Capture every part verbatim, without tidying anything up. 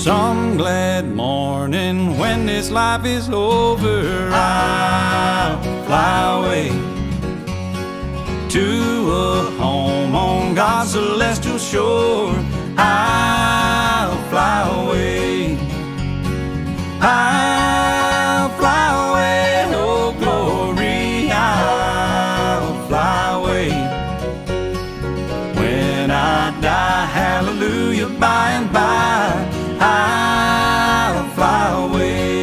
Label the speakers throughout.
Speaker 1: Some glad morning when this life is over, I'll fly away to a home on God's celestial shore. I'll fly away, I'll fly away, oh glory, I'll fly away. When I die, hallelujah, by and by, I'll fly away.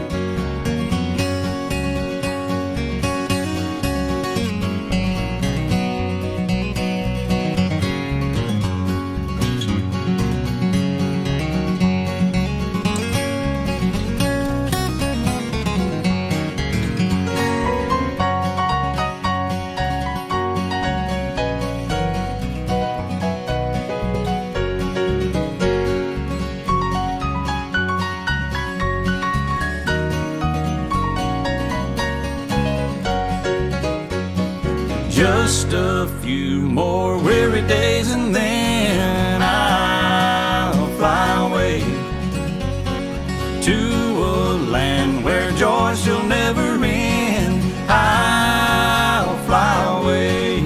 Speaker 1: Just a few more weary days and then I'll fly away to a land where joy shall never end. I'll fly away,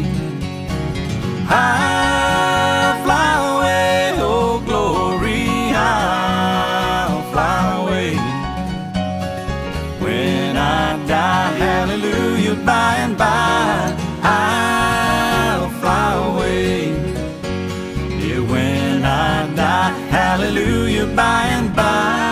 Speaker 1: I'll fly away, oh glory, I'll fly away. When I die, hallelujah, by and by, I'll fly away. Yeah, when I die, hallelujah, by and by.